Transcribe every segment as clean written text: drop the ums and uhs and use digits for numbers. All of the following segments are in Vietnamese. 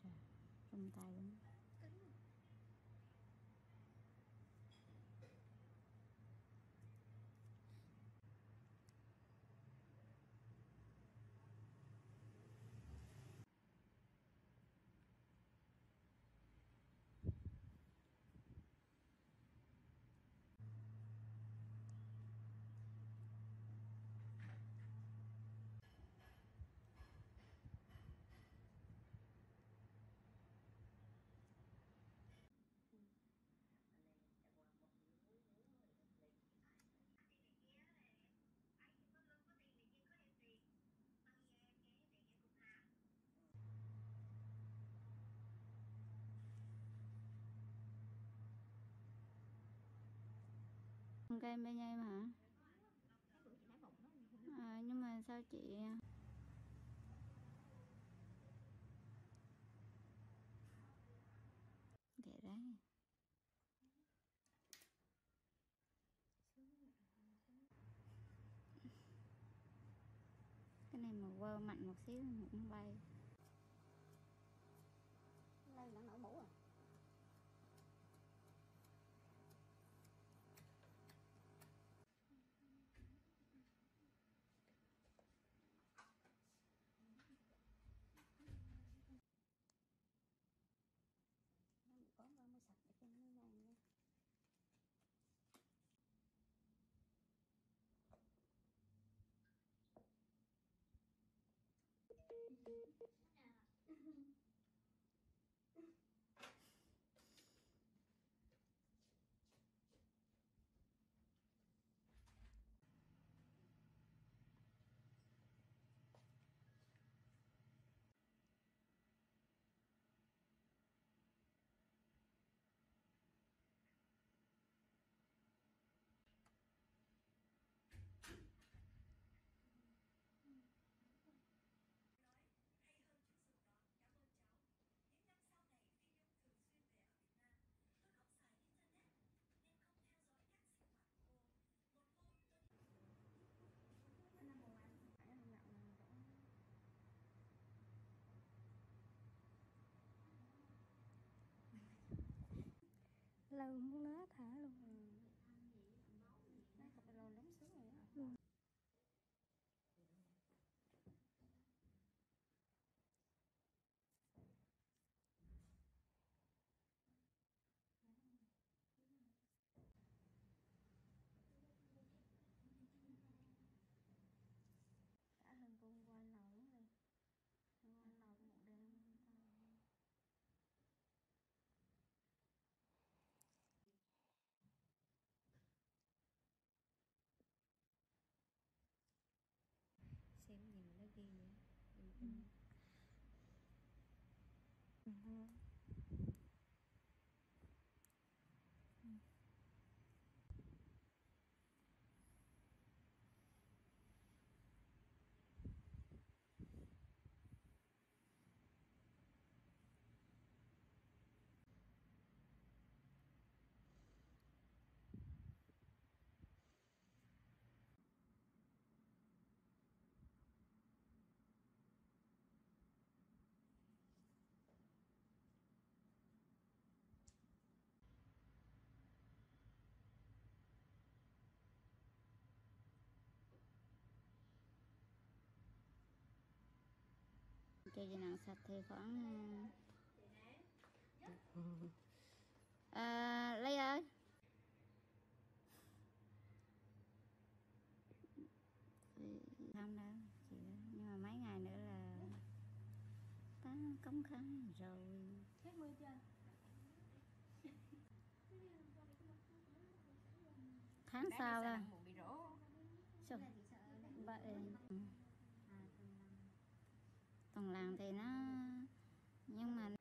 Rung tay luôn. Cây bên nhây mà hả? Nhưng mà sao chị để đấy cái này mà quơ mạnh một xíu cũng bay. Đây đang nổ mũ à? Nó bị có mới sạch để cho nó vàng nha. lâu muốn lá thả luôn. Nó thật là lắm xuống rồi đó. Luôn. Đã hơn con qua lầu lắm rồi. Qua lầu một đêm. Xem gì mà nó ghi vậy. Cho dây nặng sạch thì khoảng Lấy ơi không đâu chị, nhưng mà mấy ngày nữa là bán cống khăn rồi. Hết mưa chưa? Tháng sau à? Bị rỗ. Sao? Vậy tuần làng thì nó, nhưng mà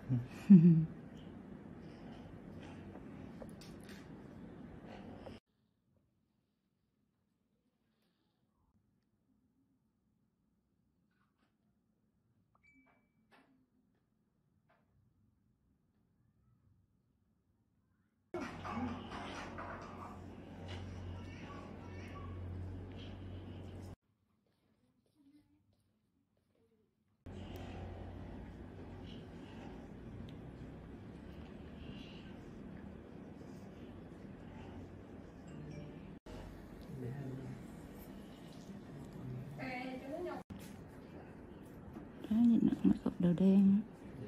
Đó, nhìn mặt nó cục đầu đen.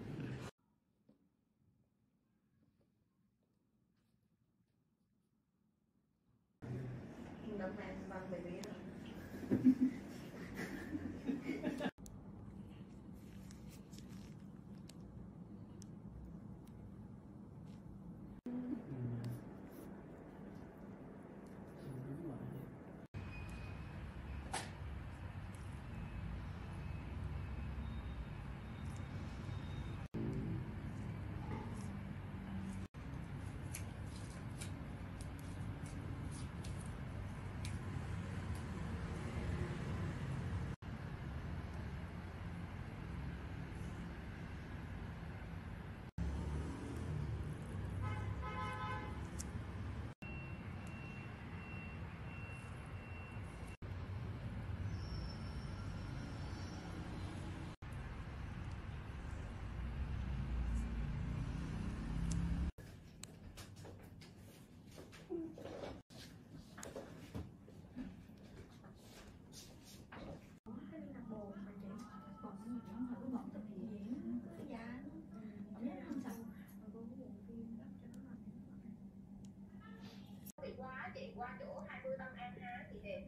Chị qua chỗ 20 Tâm An ha, chị đẹp.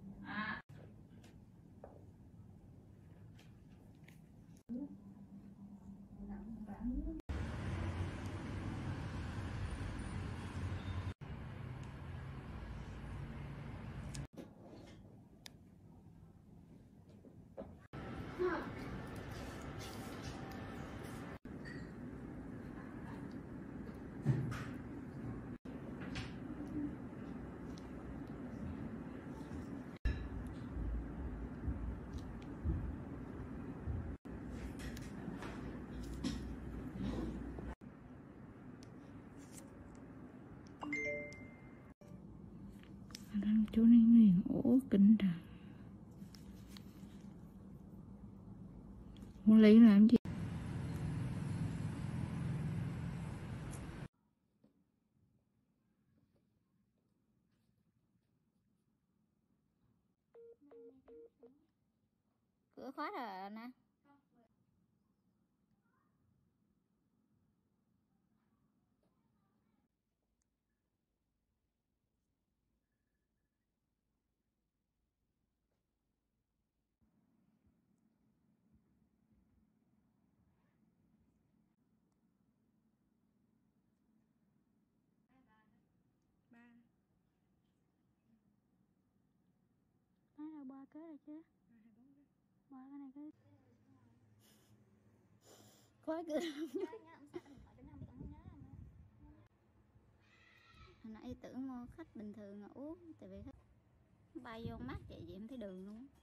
Chỗ này Nguyen ổ kinh trời. Muốn lấy làm gì? Cửa khóa rồi nè. Nói là ba cái rồi chứ. Ba cái này cái khóa cửa. Hồi nãy tưởng mua khách bình thường mà uống, tại vì khách bay vô mắt vậy em thấy đường luôn.